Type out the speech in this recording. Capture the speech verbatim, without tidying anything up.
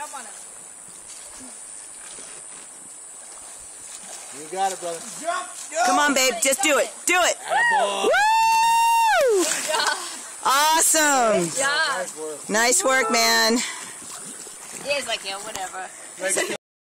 Jump on him. You got it, brother. Jump! Jump. Come on, babe. Just do it. Do it. Woo! Awesome. Yeah. Nice work, man. He's like, yeah, whatever.